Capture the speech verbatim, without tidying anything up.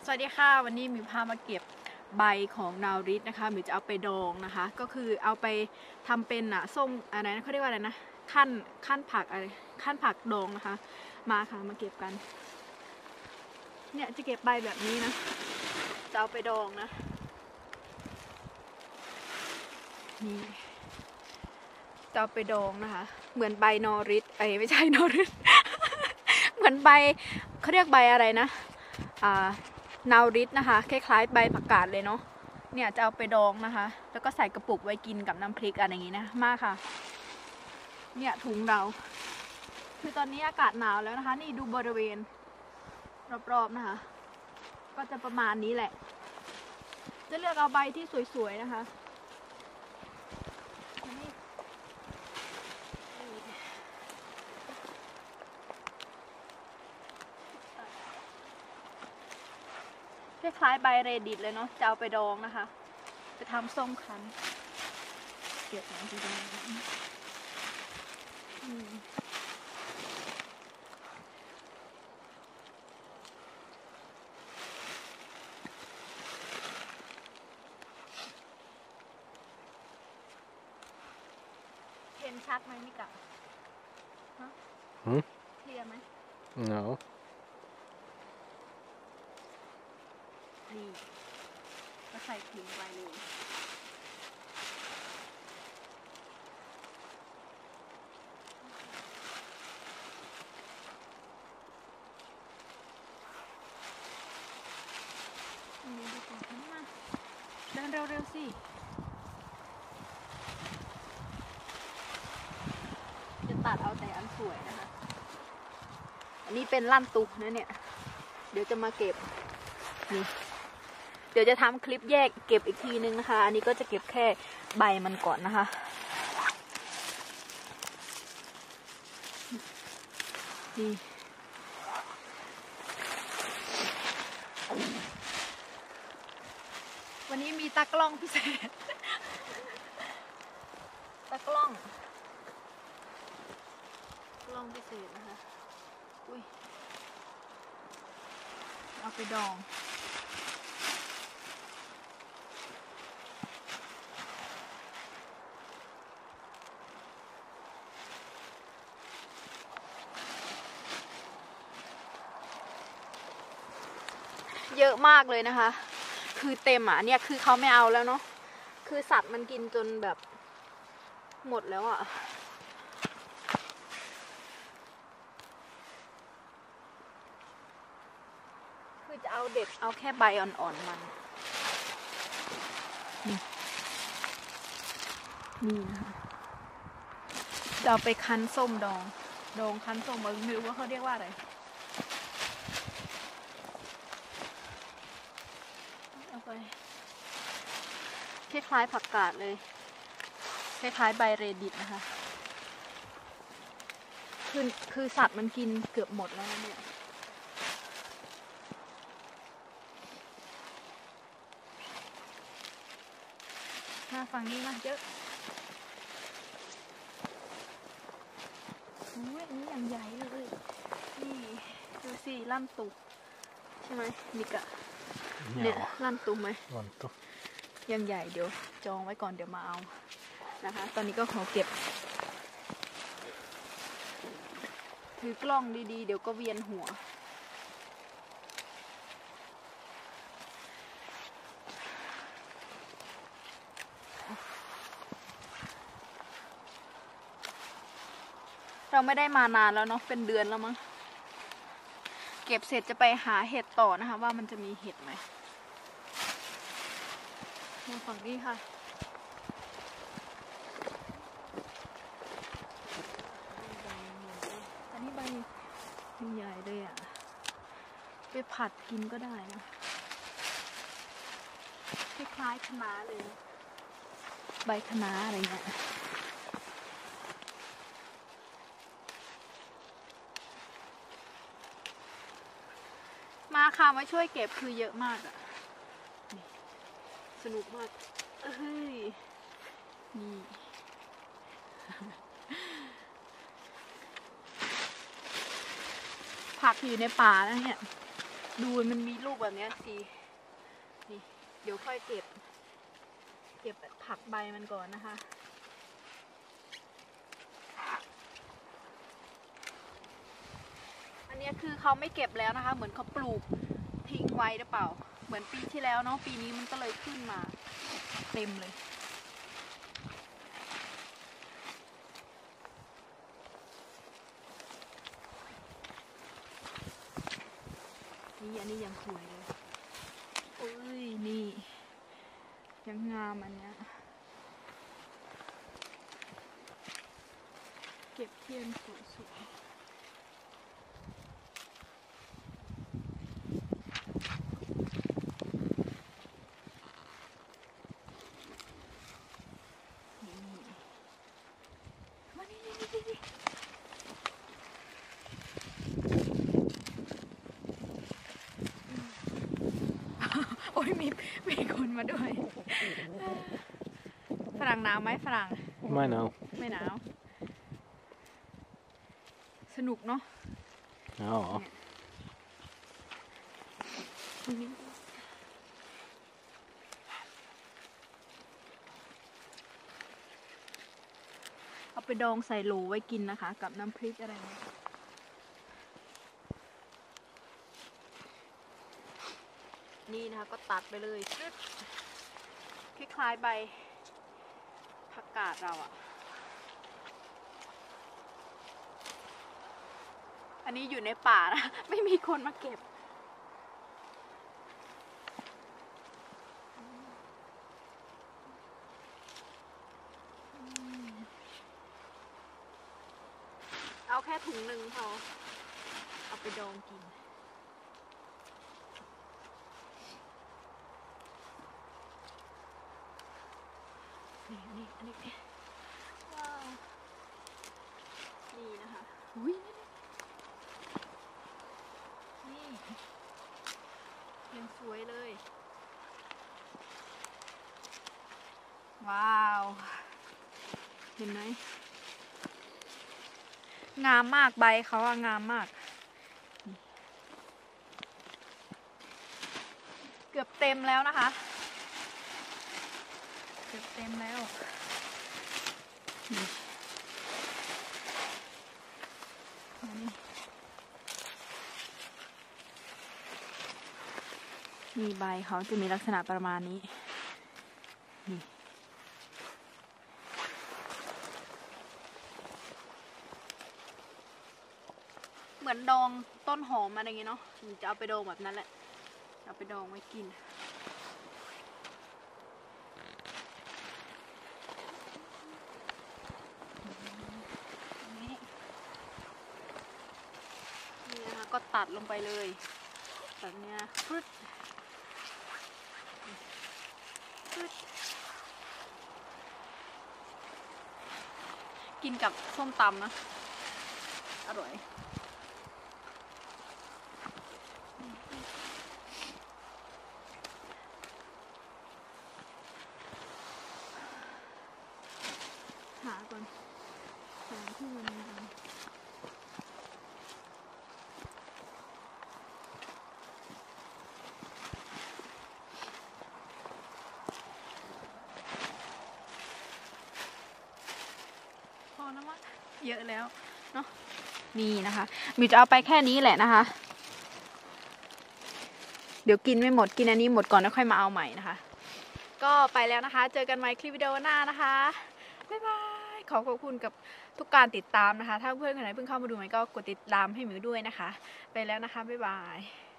สวัสดีค่ะวันนี้มิวพามาเก็บใบของนาวริสนะคะมิวจะเอาไปดองนะคะก็คือเอาไปทำเป็นอะส้มอะไรนะเขาเรียกว่าอะไรนะขั้นขั้นผักอะไรขั้นผักดองนะคะมาค่ะมาเก็บกันเนี่ยจะเก็บใบแบบนี้นะจะเอาไปดองนะนี่จะเอาไปดองนะคะเหมือนใบนอริสเอ้ยไม่ใช่นอริส เหมือนใบเขาเรียกใบอะไรนะอ่านาวริสนะคะคล้ายๆใบผักกาดเลยเนาะเนี่ยจะเอาไปดองนะคะแล้วก็ใส่กระปุกไว้กินกับน้ำพริกอะไรอย่างงี้นะมากค่ะเนี่ยถุงเราคือตอนนี้อากาศหนาวแล้วนะคะนี่ดูบริเวณรอบๆนะคะก็จะประมาณนี้แหละจะเลือกเอาใบที่สวยๆนะคะคล้ายๆใบเรดิตเลยเนาะจะเอาไปดองนะคะจะทำส้มคั้นเก็บมาที่ดองเห็นชัดไหมนี่กะฮะเคลียร์ไหม No. นี่ก็ใส่ถุงไปเลยนี่ดูก่อนมาเดินเร็วๆสิจะตัดเอาแต่อันสวยนะคะอันนี้เป็นลั่นตุกนะเนี่ยเดี๋ยวจะมาเก็บนี่เดี๋ยวจะทำคลิปแยกเก็บอีกทีนึงนะคะอันนี้ก็จะเก็บแค่ใบมันก่อนนะคะนี่วันนี้มีตากล้องพิเศษ ตากล้องกล้องพิเศษนะคะอุ้ยเอาไปดองเยอะมากเลยนะคะคือเต็มอ่ะเนี่ยคือเขาไม่เอาแล้วเนาะคือสัตว์มันกินจนแบบหมดแล้วอ่ะคือจะเอาเด็ดเอาแค่ใบอ่อนๆมันนี่นี่นะคะจะเอาไปคั้นส้มดองดองคั้นส้มไม่รู้ว่าเขาเรียกว่าอะไรเอาไปคล้ายๆผักกาดเลยคล้ายๆใบเรดิตนะคะคือคือสัตว์มันกินเกือบหมดแล้วนะเนี่ยมาฝั่งนี้มาเยอะโอ้ยอันนี้อย่างใหญ่เลยนี่ดูสิลั่นตุกใช่ไหมมิกะเนี่ยลั่นตุกไหม Vanto. ยังใหญ่เดี๋ยวจองไว้ก่อนเดี๋ยวมาเอานะคะตอนนี้ก็ขอเก็บถือกล้องดีๆเดี๋ยวก็เวียนหัวเราไม่ได้มานานแล้วเนาะเป็นเดือนแล้วมั้งเก็บเสร็จจะไปหาเห็ดต่อนะคะว่ามันจะมีเห็ดไหมมาฝั่งนี้ค่ะอันนี้ใบใหญ่เลยอ่ะไปผัดกินก็ได้นะคล้ายๆคะน้าเลยใบคะน้าอะไรเงี้ยมาค่ะมาช่วยเก็บคือเยอะมากอ่ะสนุกมากเฮ้ยนี่ ผักอยู่ในป่าแล้วเนี่ยดูมันมีลูกแบบนี้สินี่เดี๋ยวค่อยเก็บเก็บผักใบมันก่อนนะคะ อันนี้คือเขาไม่เก็บแล้วนะคะเหมือนเขาปลูกทิ้งไว้หรือเปล่าเหมือนปีที่แล้วเนาะปีนี้มันก็เลยขึ้นมาเต็มเลยนี่อันนี้ยังสวยเลยโอ้ยนี่ยังงามอันเนี้ยเก็บเทียนสวยๆโอ้ยมีมีคนมาด้วยฝรั่งหนาวไหมฝรั่งไม่หนาวไม่หนาวสนุกเนาะอ๋อเอาไปดองใส่โหลไว้กินนะคะกับน้ำพริกอะไรนะนี่นะคะก็ตัดไปเลยคล้ายๆใบผักกาดเราอะอันนี้อยู่ในป่านะไม่มีคนมาเก็บเอาแค่ถุงหนึ่งพอเอาไปดองกินนี่อันนี้อันนี้ว้าวนี่นะคะอุ้ยนี่ยังสวยเลยว้าวเห็นไหมงามมากใบเขาอะงามมากเกือบเต็มแล้วนะคะเกือบเต็มแล้วนี่นี่ใบเขาจะมีลักษณะประมาณนี้นี่เหมือนดองต้นหอมอะไรอย่างเงี้ยเนาะจะเอาไปดองแบบนั้นแหละเอาไปดองไว้กินนี่นะคะก็ตัดลงไปเลยแบบเนี้ยปึ๊ดปึ๊ดกินกับส้มตำนะอร่อยหาก่อนหาที่มันพอนะมั้งเยอะแล้วเนาะนี่นะคะมิวจะเอาไปแค่นี้แหละนะคะเดี๋ยวกินไม่หมดกินอันนี้หมดก่อนแล้วค่อยมาเอาใหม่นะคะก็ไปแล้วนะคะเจอกันใหม่คลิปวิดีโอหน้านะคะบ๊ายบายขอขอบคุณกับทุกการติดตามนะคะถ้าเพื่อนคนไหนเพิ่งเข้ามาดูใหม่ก็กดติดตามให้มิวด้วยนะคะไปแล้วนะคะบ๊ายบาย